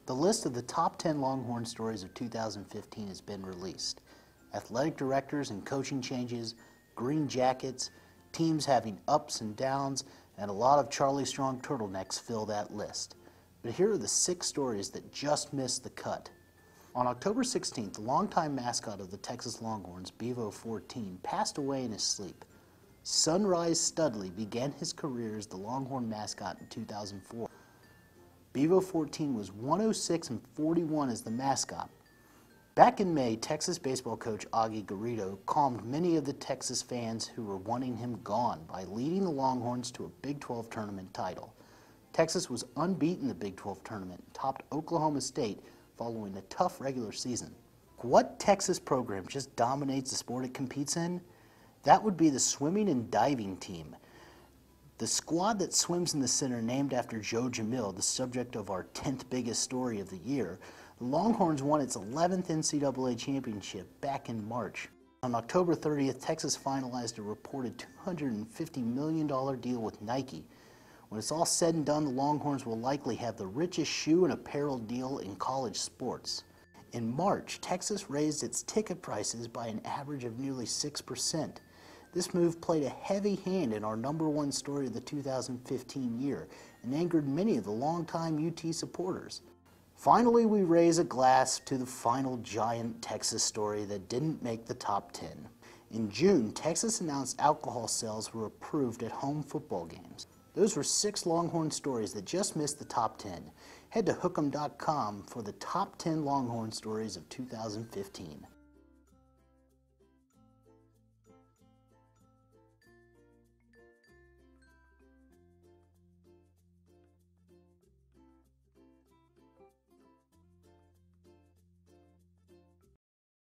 The list of the top 10 Longhorn stories of 2015 has been released. Athletic directors and coaching changes, green jackets, teams having ups and downs, and a lot of Charlie Strong turtlenecks fill that list. But here are the 6 stories that just missed the cut. On October 16th, the longtime mascot of the Texas Longhorns, Bevo 14, passed away in his sleep. Sunrise Studley began his career as the Longhorn mascot in 2004. Bevo 14 was 106-41 as the mascot. Back in May, Texas baseball coach Augie Garrido calmed many of the Texas fans who were wanting him gone by leading the Longhorns to a Big 12 tournament title. Texas was unbeaten in the Big 12 tournament and topped Oklahoma State following a tough regular season. What Texas program just dominates the sport it competes in? That would be the swimming and diving team. The squad that swims in the center, named after Joe Jamil, the subject of our 10th biggest story of the year, the Longhorns won its 11th NCAA championship back in March. On October 30th, Texas finalized a reported $250 million deal with Nike. When it's all said and done, the Longhorns will likely have the richest shoe and apparel deal in college sports. In March, Texas raised its ticket prices by an average of nearly 6%. This move played a heavy hand in our #1 story of the 2015 year and angered many of the longtime UT supporters. Finally, we raise a glass to the final giant Texas story that didn't make the top 10. In June, Texas announced alcohol sales were approved at home football games. Those were 6 Longhorn stories that just missed the top 10. Head to hookem.com for the top 10 Longhorn stories of 2015.